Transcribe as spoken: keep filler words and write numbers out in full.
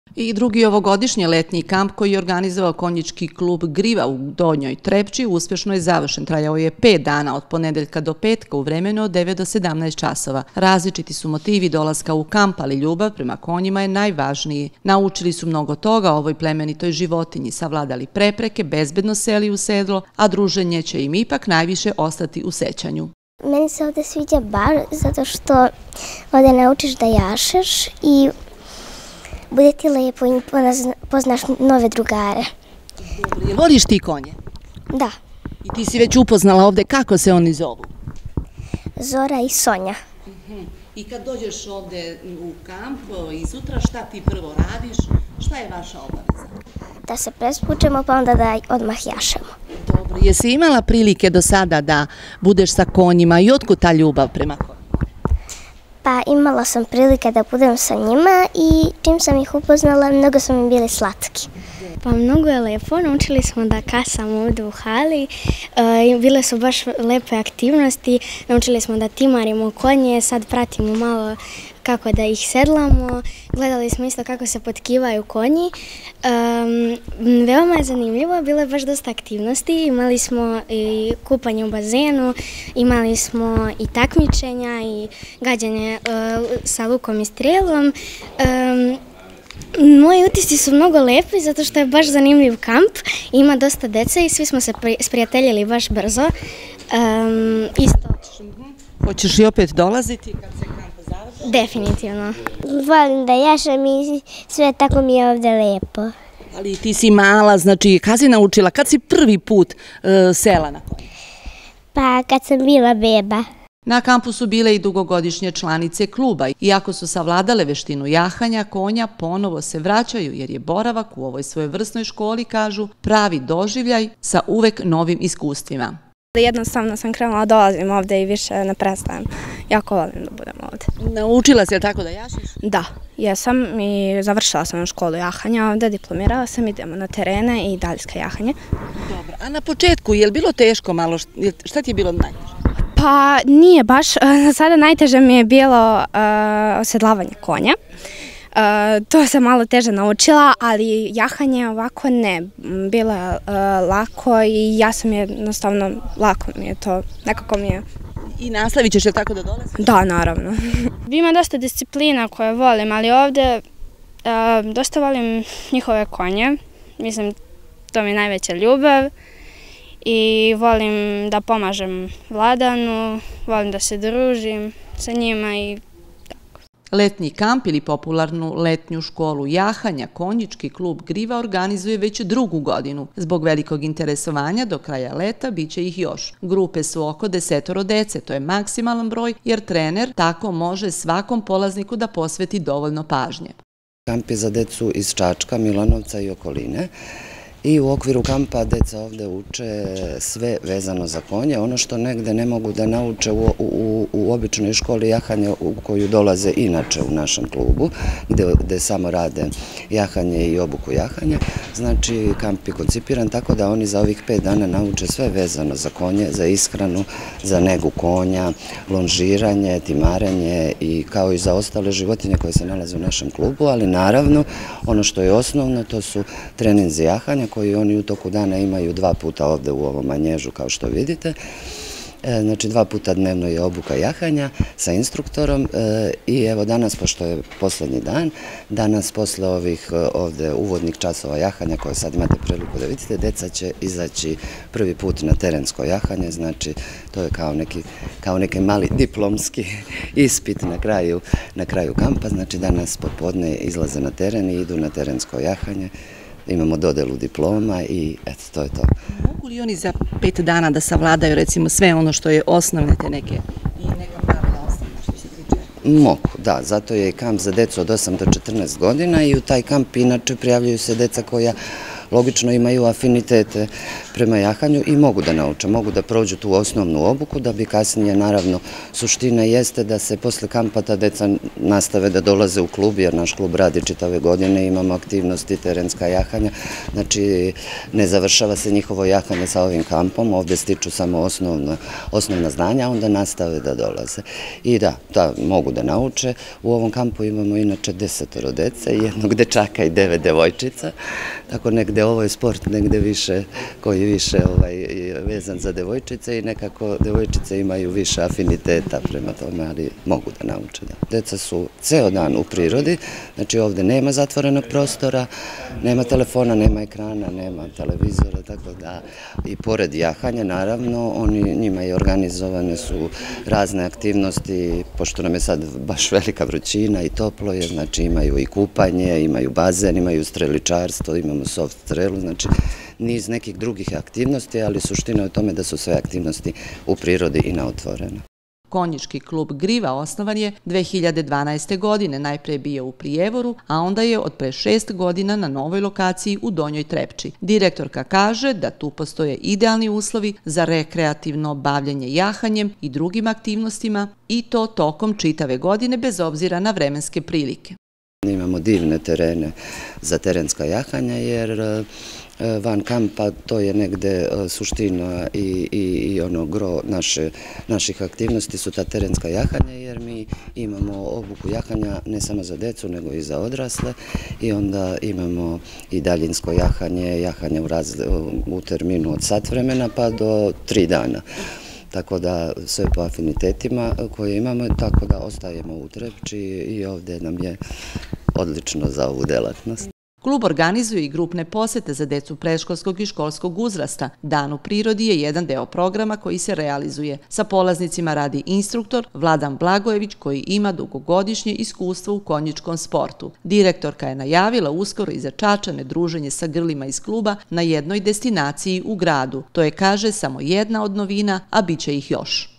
I drugi ovogodišnji letnji kamp koji je organizovao konjički klub Griva u Donjoj Trepči uspješno je završen. Trajao je pet dana od ponedeljka do petka u vremenu od devet do sedamnaest časova. Različiti su motivi dolaska u kamp, ali ljubav prema konjima je najvažniji. Naučili su mnogo toga o ovoj plemenitoj životinji, savladali prepreke, bezbedno seli u sedlo, a druženje će im ipak najviše ostati u sećanju. Meni se ovdje sviđa bar zato što ovdje naučiš da jašeš i bude ti lepo i poznaš nove drugare. Voliš ti konje? Da. I ti si već upoznala ovdje kako se oni zovu? Zora i Sonja. I kad dođeš ovdje u kamp i sutra, šta ti prvo radiš? Šta je vaša obaveza? Da se prespučemo pa onda da odmah jašemo. Dobro, jesi imala prilike do sada da budeš sa konjima i otkud ta ljubav prema konjima? Pa imala sam prilike da budem sa njima i čim sam ih upoznala, mnogo su mi bili slatki. Pa mnogo je lepo, naučili smo da kasamo ovdje u hali, bile su baš lepe aktivnosti, naučili smo da timarimo konje, sad pratimo malo kako da ih sedlamo, gledali smo isto kako se potkivaju konji. Veoma je zanimljivo, bilo je baš dosta aktivnosti, imali smo i kupanje u bazenu, imali smo i takmičenja i gađanje sa lukom i strijelom. Moji utisci su mnogo lepi zato što je baš zanimljiv kamp, ima dosta dece i svi smo se sprijateljili baš brzo. Isto. Hoćeš i opet dolaziti kad se kamp završi? Definitivno. Volim da jašem i sve tako mi je ovdje lepo. Ali ti si mala, znači kad si naučila, kad si prvi put sela na konje? Pa kad sam bila beba. Na kampu su bile i dugogodišnje članice kluba. Iako su savladale veštinu jahanja konja, ponovo se vraćaju jer je boravak u ovoj svojevrsnoj školi, kažu, pravi doživljaj sa uvek novim iskustvima. Jednostavno sam krenula, dolazim ovdje i više ne prestajem. Jako volim da budem ovdje. Naučila si je tako da jašiš? Da, jesam i završila sam školu jahanja ovdje, diplomirala sam, idemo na terene i daljska jahanje. Dobro, a na početku je li bilo teško malo, šta ti je bilo najteže? Pa nije baš, sada najteže mi je bilo osedlavanje konja. To sam malo teže naučila, ali jahanje ovako ne, bilo je lako i ja sam jednostavno, lako mi je to, nekako mi je. I nastavit ćeš je tako da dolaziš? Da, naravno. Ima dosta disciplina koje volim, ali ovdje dosta volim njihove konje, mislim to mi je najveća ljubav. I volim da pomažem Vladanu, volim da se družim sa njima i tako. Letnji kamp ili popularnu letnju školu jahanja konjički klub Griva organizuje već drugu godinu. Zbog velikog interesovanja do kraja leta bit će ih još. Grupe su oko desetoro dece, to je maksimalan broj jer trener tako može svakom polazniku da posveti dovoljno pažnje. Kamp je za decu iz Čačka, Milanovca i okoline. I u okviru kampa deca ovdje uče sve vezano za konje. Ono što negde ne mogu da nauče u, u, u običnoj školi jahanja u koju dolaze inače u našem klubu, gde, gde samo rade jahanje i obuku jahanja. Znači kamp je koncipiran tako da oni za ovih pet dana nauče sve vezano za konje, za ishranu, za negu konja, lonžiranje, timarenje i kao i za ostale životinje koje se nalaze u našem klubu, ali naravno ono što je osnovno to su treninzi jahanja koji oni u toku dana imaju dva puta ovdje u ovom manježu kao što vidite. Znači dva puta dnevno je obuka jahanja sa instruktorom i evo danas, pošto je posljednji dan, danas posle ovih ovdje uvodnih časova jahanja koje sad imate priliku da vidite, deca će izaći prvi put na terensko jahanje, znači to je kao neki, kao neki mali diplomski ispit na kraju, na kraju kampa, znači danas popodne izlaze na teren i idu na terensko jahanje. Imamo dodelu diploma i eto, to je to. Mogu li oni za pet dana da savladaju recimo sve ono što je osnovne te neke i neka pravila osnovna što se tiče? Mogu, da, zato je i kamp za decu od osam do četrnaest godina i u taj kamp inače prijavljuju se deca koja logično imaju afinitete prema jahanju i mogu da nauče, mogu da prođu tu osnovnu obuku, da bi kasnije, naravno, suština jeste da se posle kampa ta deca nastave da dolaze u klub, jer naš klub radi čitave godine, imamo aktivnosti terenska jahanja, znači ne završava se njihovo jahanje sa ovim kampom, ovde stiču samo osnovna, osnovna znanja, a onda nastave da dolaze. I da, da, mogu da nauče. U ovom kampu imamo inače desetoro dece, jednog dečaka i devet devojčica, tako negde ovo je sport, negde više, koji više ovaj, vezan za devojčice i nekako devojčice imaju više afiniteta prema tome, ali mogu da nauče. Da. Deca su ceo dan u prirodi, znači ovde nema zatvorenog prostora, nema telefona, nema ekrana, nema televizora, tako da i pored jahanja, naravno, oni, njima i organizovane su razne aktivnosti, pošto nam je sad baš velika vrućina i toplo je, znači imaju i kupanje, imaju bazen, imaju streličarstvo, imamo soft strelu, znači niz nekih drugih aktivnosti, ali suština je u tome da su sve aktivnosti u prirodi i na otvoreno. Konjički klub Griva osnovan je dve hiljade dvanaeste. godine, najpre je bio u Prijevoru, a onda je od pre šest godina na novoj lokaciji u Donjoj Trepči. Direktorka kaže da tu postoje idealni uslovi za rekreativno bavljenje jahanjem i drugim aktivnostima i to tokom čitave godine bez obzira na vremenske prilike. Imamo divne terene za terenska jahanja jer van kampa to je negde suština i, i, i ono gro naše, naših aktivnosti su ta terenska jahanja jer mi imamo obuku jahanja ne samo za decu nego i za odrasle i onda imamo i daljinsko jahanje, jahanje u, razli, u terminu od sat vremena pa do tri dana. Tako da sve po afinitetima koje imamo, tako da ostajemo u Trepči i ovde nam je odlično za ovu delatnost. Klub organizuje i grupne posete za decu predškolskog i školskog uzrasta. Dan u prirodi je jedan deo programa koji se realizuje. Sa polaznicima radi instruktor Vladan Blagojević koji ima dugogodišnje iskustvo u konjičkom sportu. Direktorka je najavila uskoro i za Čačane druženje sa grlima iz kluba na jednoj destinaciji u gradu. To je, kaže, samo jedna od novina, a bit će ih još.